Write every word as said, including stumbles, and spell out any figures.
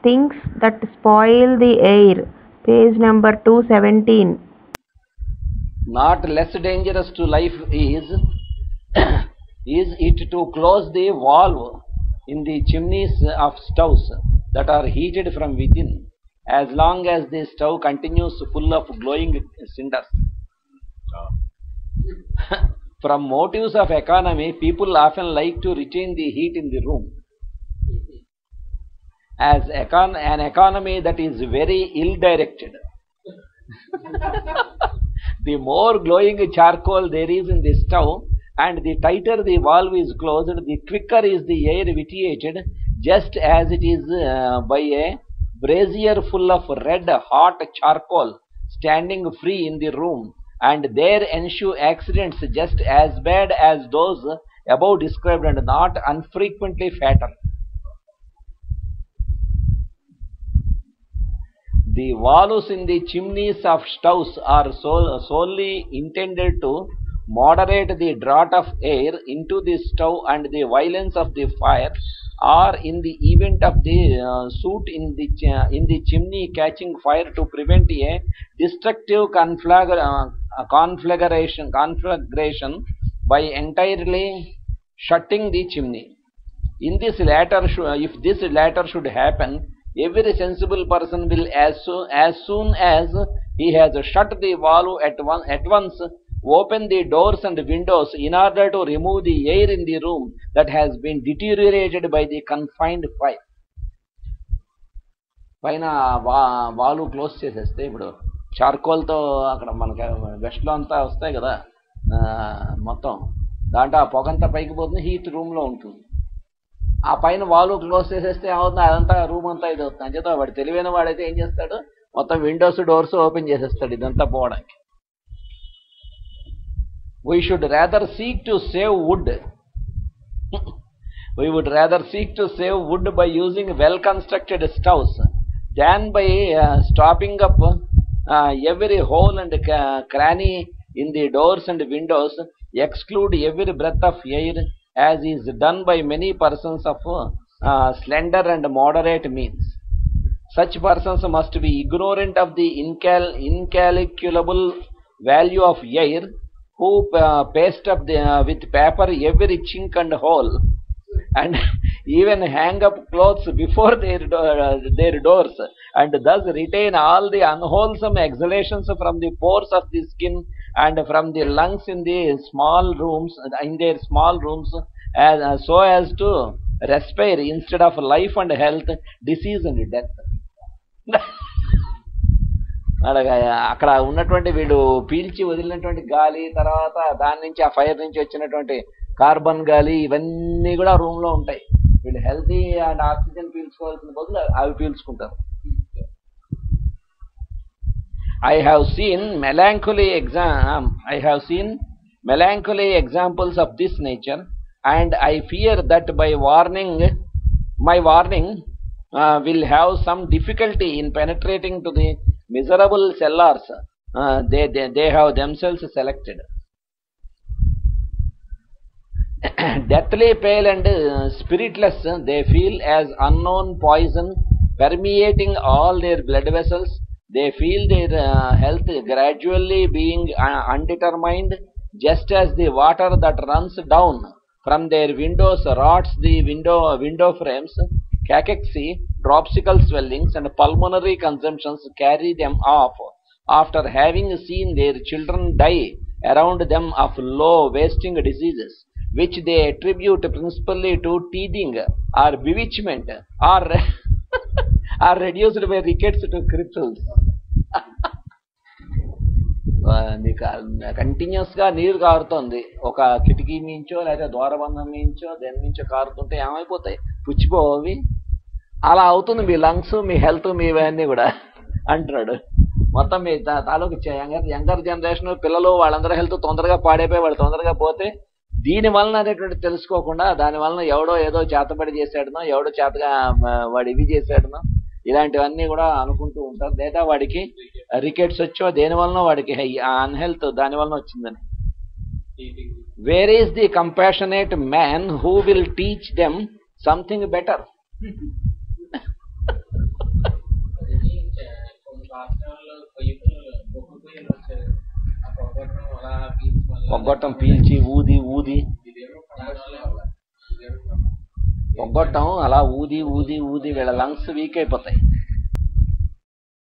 things that spoil the air. Page number two seventeen. Not less dangerous to life is, is it to close the valve in the chimneys of stoves that are heated from within, as long as the stove continues full of glowing cinders. From motives of economy, people often like to retain the heat in the room. As econ an economy that is very ill-directed. The more glowing charcoal there is in the stove, and the tighter the valve is closed, the quicker is the air vitiated, just as it is uh, by a brazier full of red hot charcoal standing free in the room, and there ensue accidents just as bad as those above described and not unfrequently fatal. The valves in the chimneys of stoves are sol solely intended to moderate the draught of air into the stove and the violence of the fire, or in the event of the uh, soot in the ch in the chimney catching fire, to prevent a destructive conflagra uh, conflagration conflagration by entirely shutting the chimney. In this latter, if this latter should happen, every sensible person will, as soon as, soon as he has shut the valve at, one, at once, open the doors and windows in order to remove the air in the room that has been deteriorated by the confined fire. పైన valve close చేసేస్తే ఇప్పుడు చార్కోల్తో అక్కడ మనకి వెస్ట్లో అంతా వస్తాయి కదా మొత్తం, దాంట్లో ఆ పొగంతా పైకి పోతుంది, హీట్ రూమ్లో ఉంటుంది. ఆ పైన వాల్వ్ క్లోజ్ చేసేస్తే ఏమవుతుంది, అదంతా రూమ్ అంతా ఇది అవుతుంది. అని చేత వాడు తెలివైన వాడైతే ఏం చేస్తాడు, మొత్తం విండోస్ డోర్స్ ఓపెన్ చేసేస్తాడు ఇదంతా పోవడానికి. We should rather seek to save wood. We would rather seek to save wood by using well-constructed stoves than by uh, stopping up uh, every hole and uh, cranny in the doors and windows, exclude every breath of air, as is done by many persons of uh, slender and moderate means. Such persons must be ignorant of the incal incalculable value of air, who uh, paste up the, uh, with paper every chink and hole, and even hang up clothes before their, do uh, their doors, and thus retain all the unwholesome exhalations from the pores of the skin and from the lungs in the small rooms, in their small rooms, as, uh, so as to respire instead of life and health, disease and death. అలాగా అక్కడ ఉన్నటువంటి వీడు పీల్చి వదిలినటువంటి గాలి, తర్వాత దాని నుంచి ఆ ఫైర్ నుంచి వచ్చినటువంటి కార్బన్ గాలి, ఇవన్నీ కూడా రూమ్లో ఉంటాయి. వీళ్ళు హెల్తీ అండ్ ఆక్సిజన్ పీల్చుకోవాల్సిన బదులు అవి పీల్చుకుంటారు. I have seen melancholy exam I have seen melancholy examples of this nature, and I fear that by warning my warning uh, will have some difficulty in penetrating to the miserable cellars uh, they, they, they have themselves selected. Deathly pale and uh, spiritless, they feel as unknown poison permeating all their blood vessels. They feel their uh, health gradually being uh, undetermined, just as the water that runs down from their windows rots the window window frames. Cachexy, dropsical swellings, and pulmonary consumptions carry them off after having seen their children die around them of low wasting diseases, which they attribute principally to teething or bewitchment, or are reduced by rickets to cripples. Continuous గా నీరు కారుతోంది, ఒక కిటికీ మించో లేదా ద్వారబంధం మించో దేని మించో కారుతుంటే ఏమైపోతాయి, పుచ్చిపోవి. అలా అవుతుంది మీ lungs, మీ health, మీ ఇవన్నీ కూడా అంటున్నాడు. మొత్తం మీ తాలూకు యంగర్ యంగర్ జనరేషన్ పిల్లలు వాళ్ళందరూ హెల్త్ తొందరగా పాడైపోయి వాళ్ళు తొందరగా పోతే, దీని వలన అనేటువంటి తెలుసుకోకుండా దాని వలన ఎవడో ఏదో చేతబడి చేసాడనో, ఎవడో చేతగా వాడు ఇవి చేసాడనో, ఇలాంటివన్నీ కూడా అనుకుంటూ ఉంటారు. లేదా వాడికి రికెట్స్ వచ్చో దేని వలన వాడికి అన్హెల్త్ దాని వలన వచ్చిందని. Where is the compassionate man who will teach them something better? పొగ్గొట్టం పీల్చి ఊది ఊది పొగ్గొట్టం అలా ఊది ఊది ఊది వీళ్ళ లంగ్స్ వీక్ అయిపోతాయి.